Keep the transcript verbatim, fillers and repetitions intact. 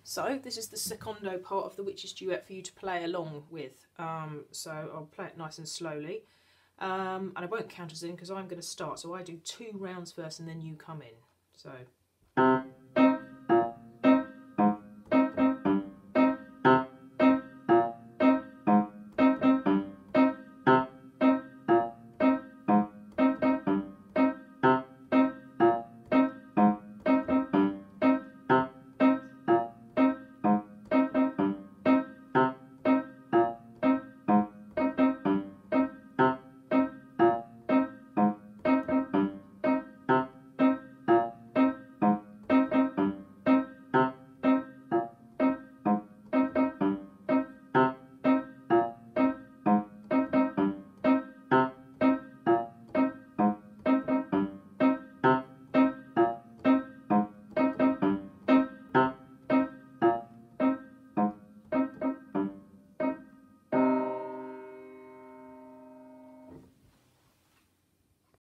So this is the secondo part of the Witch's Duet for you to play along with. Um, so I'll play it nice and slowly. Um, and I won't count us in because I'm going to start. So I do two rounds first and then you come in. So